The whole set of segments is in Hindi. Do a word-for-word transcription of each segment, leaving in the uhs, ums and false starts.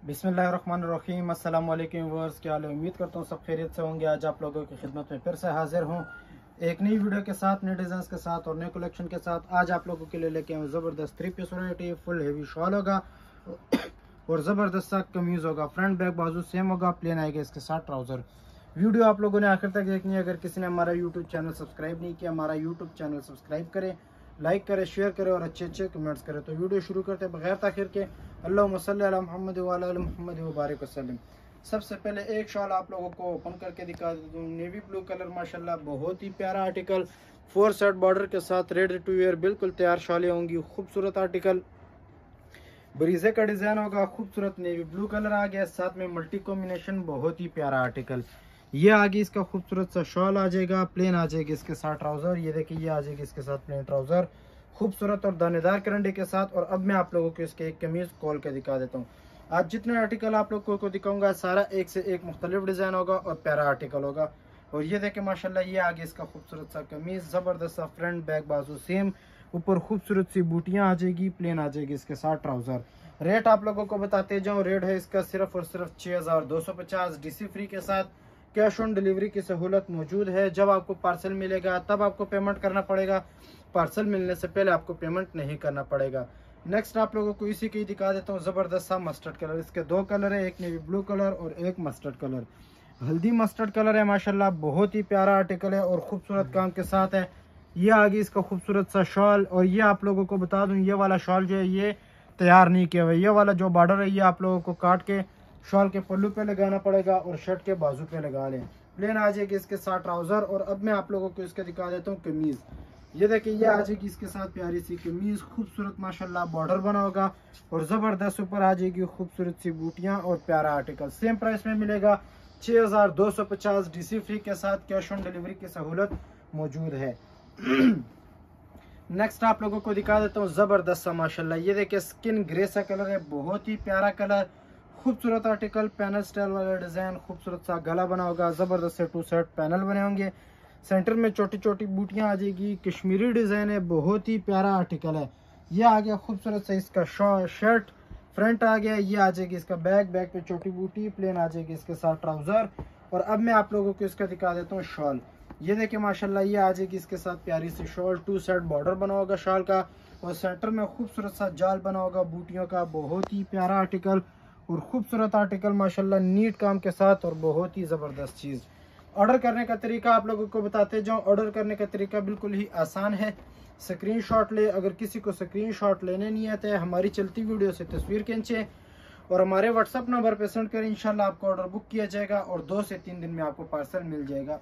बिस्मिल्लाहिर्रहमानिर्रहीम। अस्सलाम वालेकुम व्यूअर्स, क्या हाल है? उम्मीद करता हूँ सब खैरियत से होंगे। आज आप लोगों की खिदमत में फिर से हाजिर हूँ एक नई वीडियो के साथ, नए डिज़ाइन के साथ और नए कलेक्शन के साथ। आज आप लोगों के लिए लेके आए ज़बरदस्त three piece variety. Full heavy shawl होगा और ज़बरदस्त सा कमीज़ होगा। फ्रंट बैक बाजू सेम होगा, प्लेन आएगा इसके साथ ट्राउज़र। वीडियो आप लोगों ने आखिर तक देखनी है। अगर किसी ने हमारा यूट्यूब चैनल सब्सक्राइब नहीं किया, हमारा यूट्यूब चैनल सब्सक्राइब करें, लाइक करें, शेयर करें और अच्छे अच्छे कमेंट्स करें। तो वीडियो शुरू करते हैं बगैर ताखिर के। अल्लाहुम्मा सल्ली अला मुहम्मद व अला आलि मुहम्मद व बारिक वसल्लम। सबसे पहले एक शॉल आप लोगों को ओपन करके दिखा देता हूँ। नेवी ब्लू कलर, माशाल्लाह बहुत ही प्यारा आर्टिकल। फोर सेट बॉर्डर के साथ रेडी टू वेयर बिल्कुल तैयार शॉलें होंगी। खूबसूरत आर्टिकल, ब्रीजे का डिजाइन होगा। खूबसूरत नेवी ब्लू कलर आ गया, साथ में मल्टी कॉम्बिनेशन, बहुत ही प्यारा आर्टिकल। ये आगे इसका खूबसूरत सा शॉल आ जाएगा, प्लेन आ जाएगी इसके साथ ट्राउजर। ये देखिए, ये आ जाएगी इसके साथ प्लेन ट्राउजर, खूबसूरत और दानेदार करंडे के साथ। और अब मैं आप लोगों को इसके एक कमीज खोल के दिखा देता हूँ। आज जितने आर्टिकल आप लोगों को दिखाऊंगा सारा एक से एक मुख्तलिफ डिजाइन होगा और प्यारा आर्टिकल होगा। और ये देखे माशाल्लाह, ये आगे इसका खूबसूरत सा कमीज, जबरदस्त सा फ्रंट बैक बाजू सेम, ऊपर खूबसूरत सी बूटियां आ जाएगी, प्लेन आ जाएगी इसके साथ ट्राउजर। रेट आप लोगों को बताते जाऊँ, रेट है इसका सिर्फ और सिर्फ छह हजार दो सौ पचास। डीसी फ्री के साथ कैश ऑन डिलीवरी की सहूलत मौजूद है। जब आपको पार्सल मिलेगा तब आपको पेमेंट करना पड़ेगा, पार्सल मिलने से पहले आपको पेमेंट नहीं करना पड़ेगा। नेक्स्ट आप लोगों को इसी की दिखा देता हूँ, जबरदस्त सा मस्टर्ड कलर। इसके दो कलर है, एक नेवी ब्लू कलर और एक मस्टर्ड कलर। हल्दी मस्टर्ड कलर है, माशाल्लाह बहुत ही प्यारा आर्टिकल है और खूबसूरत काम के साथ है। ये आगे इसका खूबसूरत सा शॉल। और ये आप लोगों को बता दूं, ये वाला शॉल जो है ये तैयार नहीं किया हुआ। ये वाला जो बॉर्डर है ये आप लोगों को काट के शॉल के पल्लू पे लगाना पड़ेगा और शर्ट के बाजू पे लगा लें। प्लेन आ जाएगी इसके साथ ट्राउजर। और अब मैं आप लोगों को इसके दिखा देता हूँ कमीज। ये देखिए, ये आ जाएगी इसके साथ प्यारी सी कमीज, खूबसूरत माशाल्लाह बॉर्डर बना होगा और जबरदस्त ऊपर आ जाएगी खूबसूरत सी बूटियां और प्यारा आर्टिकल। सेम प्राइस में मिलेगा छह हजार दो सौ पचास। डीसी फ्री के साथ कैश ऑन डिलीवरी की सहूलत मौजूद है। नेक्स्ट आप लोगों को दिखा देता हूँ जबरदस्त सा माशाल्लाह, ये देखिए स्किन ग्रे सा कलर है, बहुत ही प्यारा कलर, खूबसूरत आर्टिकल, पैनल स्टाइल वाला डिजाइन, खूबसूरत सा गला बना होगा, जबरदस्त से टू सेट पैनल बने होंगे। सेंटर में छोटी छोटी बूटियां आ जाएगी, कश्मीरी डिजाइन है, बहुत ही प्यारा आर्टिकल है। ये आ गया खूबसूरत से इसका शर्ट, फ्रंट आ गया। ये आ जाएगी इसका बैक, बैक पे छोटी बूटी, प्लेन आ जाएगी इसके साथ ट्राउजर। और अब मैं आप लोगों को इसका दिखा देता हूँ शॉल। ये देखिए माशाल्लाह, ये आ जाएगी इसके साथ प्यारी सी शॉल, टू साइड बॉर्डर बना होगा शॉल का और सेंटर में खूबसूरत सा जाल बना होगा बूटियों का। बहुत ही प्यारा आर्टिकल और खूबसूरत आर्टिकल माशाल्लाह, नीट काम के साथ और बहुत ही ज़बरदस्त चीज़। ऑर्डर करने का तरीका आप लोगों को बताते जाऊँ। ऑर्डर करने का तरीका बिल्कुल ही आसान है। स्क्रीनशॉट ले, अगर किसी को स्क्रीनशॉट लेने नहीं आते हैं, हमारी चलती वीडियो से तस्वीर खींचे और हमारे व्हाट्सअप नंबर पे सेंड करें। इंशाल्लाह आपको ऑर्डर बुक किया जाएगा और दो से तीन दिन में आपको पार्सल मिल जाएगा।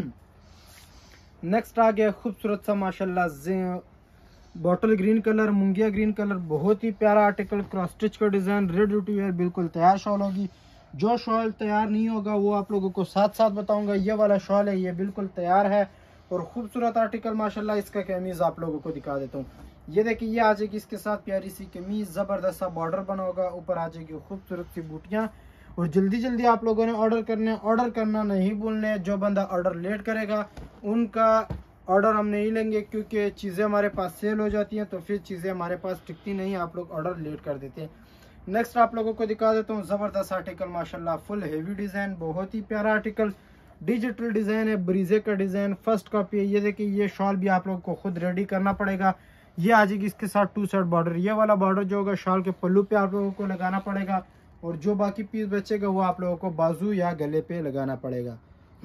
नेक्स्ट आ गया खूबसूरत सा माशाल्लाह बॉटल ग्रीन कलर, मुंगिया ग्रीन कलर, बहुत ही प्यारा आर्टिकल, क्रॉस स्टिच का डिजाइन, रेडी टू वेयर बिल्कुल तैयार शॉल होगी। जो शॉल तैयार नहीं होगा वो आप लोगों को साथ साथ बताऊंगा। ये वाला शॉल है, ये बिल्कुल तैयार है और खूबसूरत आर्टिकल माशाल्लाह। इसका कमीज आप लोगों को दिखा देता हूँ। ये देखिए, ये आ जाएगी इसके साथ प्यारी सी कमीज, जबरदस्त सा बॉर्डर बना होगा, ऊपर आ जाएगी खूबसूरत सी बूटियां। और जल्दी जल्दी आप लोगों ने ऑर्डर करने ऑर्डर करना नहीं भूलने। जो बंदा ऑर्डर लेट करेगा उनका ऑर्डर हम नहीं लेंगे, क्योंकि चीज़ें हमारे पास सेल हो जाती हैं तो फिर चीज़ें हमारे पास टिकती नहीं, आप लोग ऑर्डर लेट कर देते हैं। नेक्स्ट आप लोगों को दिखा देता हूँ ज़बरदस्त आर्टिकल माशाल्लाह, फुल हेवी डिज़ाइन, बहुत ही प्यारा आर्टिकल, डिजिटल डिज़ाइन है, ब्रीजे का डिज़ाइन, फर्स्ट कॉपी है। ये देखिए, ये शॉल भी आप लोगों को खुद रेडी करना पड़ेगा। ये आ जाएगी इसके साथ टू साइड बॉर्डर। ये वाला बॉर्डर जो होगा शॉल के पल्लू पे आप लोगों को लगाना पड़ेगा और जो बाकी पीस बचेगा वो आप लोगों को बाजू या गले पे लगाना पड़ेगा।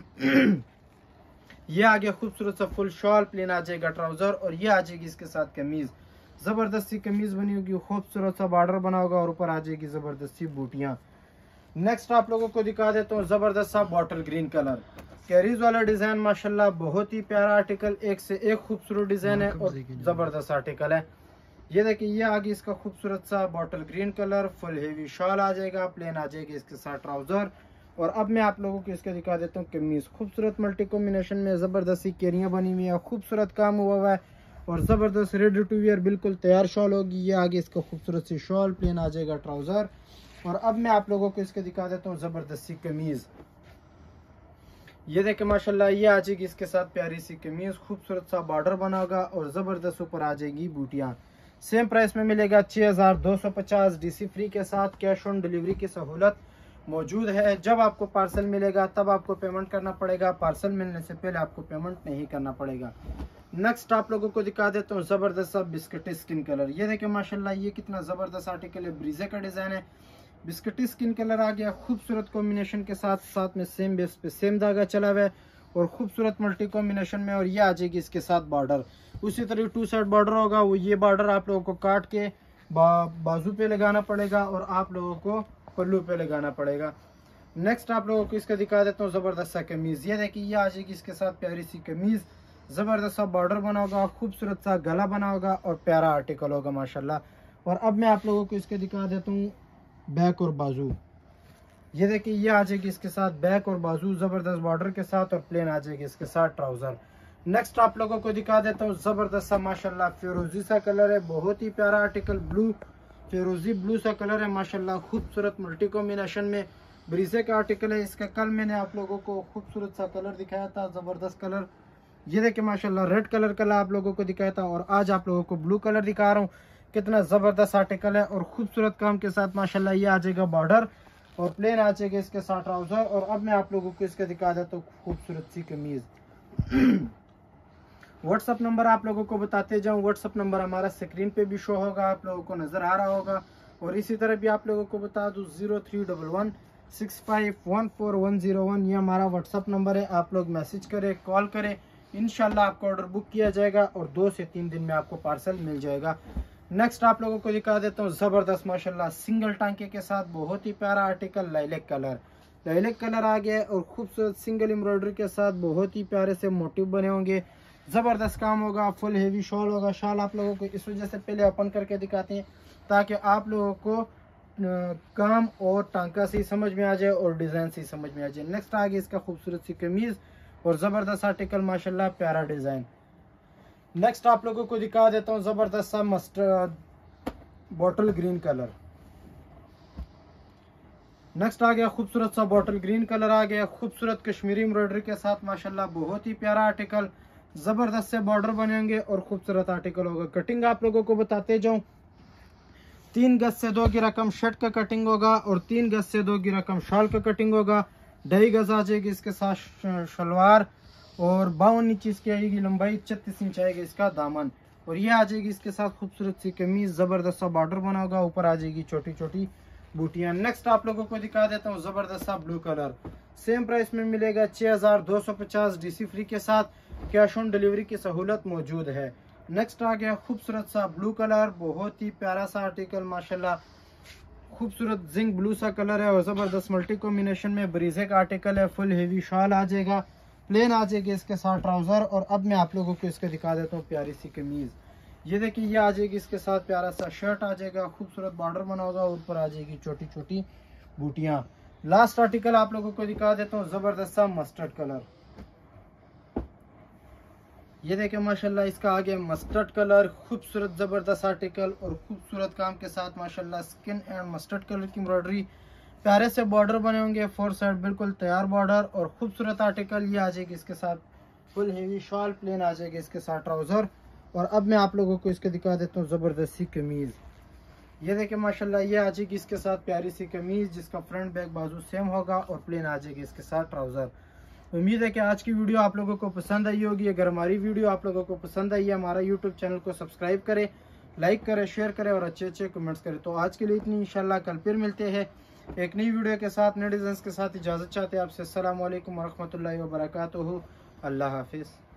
ये आ गया खूबसूरत सा फुल शॉल, प्लेन आ जाएगा ट्राउजर और ये आ जाएगी इसके साथ कमीज, जबरदस्ती कमीज बनी होगी, खूबसूरत सा बॉर्डर बना होगा और ऊपर आ जाएगी जबरदस्ती बूटियां। नेक्स्ट आप लोगों को दिखा देता हूँ जबरदस्त सा बॉटल ग्रीन कलर, कैरीज वाला डिजाइन माशाल्लाह, बहुत ही प्यारा आर्टिकल, एक से एक खूबसूरत डिजाइन है और जबरदस्त आर्टिकल है। ये देखिए, ये आगे इसका खूबसूरत सा bottle green colour, full heavy shawl आ जाएगा, प्लेन आ जाएगी इसके साथ ट्राउजर। और अब मैं आप लोगों को इसके दिखा देता हूँ कमीज, खूबसूरत मल्टी कॉम्बिनेशन में जबरदस्ती केरियां बनी हुई है, खूबसूरत काम हुआ हुआ है और जबरदस्त रेडी टू वेयर बिल्कुल तैयार शॉल होगी। ये आगे इसका खूबसूरत सी शॉल, प्लेन आ जाएगा ट्राउजर। और अब मैं आप लोगों को इसके दिखा देता हूँ जबरदस्ती कमीज। ये देखे माशाल्लाह, ये आ जाएगी इसके साथ प्यारी सी कमीज, खूबसूरत सा बॉर्डर बना होगा और जबरदस्त ऊपर आ जाएगी बूटियां। सेम प्राइस में मिलेगा छः हज़ार दो सौ पचास डीसी फ्री के साथ। कैश ऑन डिलीवरी की सहूलत मौजूद है। जब आपको पार्सल मिलेगा तब आपको पेमेंट करना पड़ेगा, पार्सल मिलने से पहले आपको पेमेंट नहीं करना पड़ेगा। नेक्स्ट आप लोगों को दिखा देता हूँ ज़बरदस्त सा बिस्किटी स्किन कलर। ये देखिए माशाल्लाह ये कितना ज़बरदस्त आर्टिकल है, ब्रीजे का डिज़ाइन है, बिस्किटी स्किन कलर आ गया खूबसूरत कॉम्बिनेशन के साथ, साथ में सेम बेस पे सेम धागा चला हुआ है और खूबसूरत मल्टी कॉम्बिनेशन में। और ये आ जाएगी इसके साथ बॉर्डर, उसी तरह टू साइड बॉर्डर होगा। वो ये बॉर्डर आप लोगों को काट के बा, बाजू पे लगाना पड़ेगा और आप लोगों को पल्लू पे लगाना पड़ेगा। नेक्स्ट आप लोगों को इसका दिखा देता हूँ ज़बरदस्त सा कमीज़। ये देखिए ये आ जाएगी इसके साथ प्यारी सी कमीज़, ज़बरदस्त सा बॉर्डर बना होगा, खूबसूरत सा गला बना होगा और प्यारा आर्टिकल होगा माशाल्लाह। और अब मैं आप लोगों को इसके दिखा देता हूँ बैक और बाजू। ये देखिए ये आ जाएगी इसके साथ बैक और बाजू ज़बरदस्त बॉर्डर के साथ और प्लेन आ जाएगी इसके साथ ट्राउज़र। नेक्स्ट आप लोगों को दिखा देता हूँ ज़बरदस्त सा माशाल्लाह फिरोजी सा कलर है, बहुत ही प्यारा आर्टिकल, ब्लू फिरोजी ब्लू सा कलर है माशाल्लाह, खूबसूरत मल्टी कॉम्बिनेशन में ब्रीजे का आर्टिकल है। इसका कल मैंने आप लोगों को खूबसूरत सा कलर दिखाया था, ज़बरदस्त कलर। ये देखिए माशाल्लाह रेड कलर कलर आप लोगों को दिखाया था और आज आप लोगों को ब्लू कलर दिखा रहा हूँ। कितना ज़बरदस्त आर्टिकल है और खूबसूरत काम के साथ माशाल्लाह। ये आ जाएगा बॉर्डर और प्लेन आ जाएगा इसके साथ ट्राउज़र। और अब मैं आप लोगों को इसका दिखा देता हूँ खूबसूरत सी कमीज़। व्हाट्सअप नंबर आप लोगों को बताते जाऊँ, व्हाट्सअप नंबर हमारा स्क्रीन पे भी शो होगा, आप लोगों को नज़र आ रहा होगा। और इसी तरह भी आप लोगों को बता दूँ zero three double one six five one four one zero one ये हमारा व्हाट्सअप नंबर है। आप लोग मैसेज करें, कॉल करें, इंशाल्लाह आपका ऑर्डर बुक किया जाएगा और दो से तीन दिन में आपको पार्सल मिल जाएगा। नेक्स्ट आप लोगों को दिखा देता हूँ ज़बरदस्त माशाल्लाह सिंगल टांके के साथ बहुत ही प्यारा article, lilac colour lilac colour आ गया है और खूबसूरत सिंगल एम्ब्रॉयडरी के साथ बहुत ही प्यारे से मोटिव बने होंगे, ज़बरदस्त काम होगा, फुल हेवी शॉल होगा। शॉल आप लोगों को इस वजह से पहले ओपन करके दिखाते हैं ताकि आप लोगों को काम और टांका से समझ में आ जाए और डिज़ाइन से समझ में आ जाए। नेक्स्ट आ गया इसका खूबसूरत सी कमीज़ और ज़बरदस्त आर्टिकल माशाल्लाह, प्यारा डिज़ाइन। नेक्स्ट आप लोगों को दिखा देता हूँ ज़बरदस्त सा mustard bottle green colour. Next आ गया खूबसूरत सा बॉटल ग्रीन कलर आ गया, खूबसूरत कश्मीरी एम्ब्रॉयडरी के साथ माशाल्लाह, बहुत ही प्यारा आर्टिकल, ज़बरदस्त से बॉर्डर बनेंगे और खूबसूरत आर्टिकल होगा। कटिंग आप लोगों को बताते जाऊँ, तीन गज से दो की रकम शर्ट का कटिंग होगा और तीन गज से दो की रकम शॉल का कटिंग होगा। ढाई गज आ जाएगी इसके साथ शलवार और बावन इंच इसकी आएगी लंबाई, छत्तीस इंच आएगा इसका दामन। और ये आ जाएगी इसके साथ खूबसूरत सी कमीज, ज़बरदस्त सा बॉर्डर बना होगा, ऊपर आ जाएगी छोटी छोटी बूटियाँ। नेक्स्ट आप लोगों को दिखा देता हूँ ज़बरदस्त सा ब्लू कलर, सेम प्राइस में मिलेगा छः हज़ार दो सौ पचास डीसी फ्री के साथ, कैश ऑन डिलीवरी की सहूलत मौजूद है। नेक्स्ट आ गया खूबसूरत सा ब्लू कलर, बहुत ही प्यारा सा आर्टिकल माशाल्लाह, खूबसूरत जिंक ब्लू सा कलर है और ज़बरदस्त मल्टी कॉम्बिनेशन में ब्रीजे का आर्टिकल है। फुल हेवी शॉल आ जाएगा, प्लेन आ जाएगी इसके साथ ट्राउज़र। और अब मैं आप लोगों को इसके दिखा देता हूँ प्यारी सी कमीज़। ये देखिए ये आ जाएगी इसके साथ प्यारा सा शर्ट आ जाएगा, खूबसूरत बॉर्डर बना होगा, ऊपर आ जाएगी छोटी छोटी बूटियाँ। लास्ट आर्टिकल आप लोगों को दिखा देता हूँ ज़बरदस्त सा मस्टर्ड कलर। ये देखिए माशाल्लाह इसका आ गया मस्टर्ड कलर, खूबसूरत ज़बरदस्त आर्टिकल और खूबसूरत काम के साथ माशाल्लाह स्किन एंड मस्टर्ड कलर की एम्ब्रॉयडरी, प्यारे से बॉर्डर बने होंगे, फोर साइड बिल्कुल तैयार बॉर्डर और खूबसूरत आर्टिकल। ये आ जाएगी इसके साथ फुल हेवी शॉल, प्लेन आ जाएगी इसके साथ ट्राउज़र। और अब मैं आप लोगों को इसके दिखा देता हूँ ज़बरदस्त सी कमीज़। ये देखिए माशाल्लाह ये आ जाएगी इसके साथ प्यारी सी कमीज़, जिसका फ्रंट बैक बाजू सेम होगा और प्लेन आ जाएगी इसके साथ ट्राउज़र। उम्मीद है कि आज की वीडियो आप लोगों को पसंद आई होगी। अगर हमारी वीडियो आप लोगों को पसंद आई है, हमारा यूट्यूब चैनल को सब्सक्राइब करें, लाइक करें, शेयर करें और अच्छे अच्छे कमेंट्स करें। तो आज के लिए इतनी, इंशाल्लाह कल फिर मिलते हैं एक नई वीडियो के साथ, नए डिज़ाइन्स के साथ। इजाज़त चाहते हैं आपसे। अस्सलाम वालेकुम वरहमतुल्लाहि वबरकातुहू। अल्लाह हाफिज़।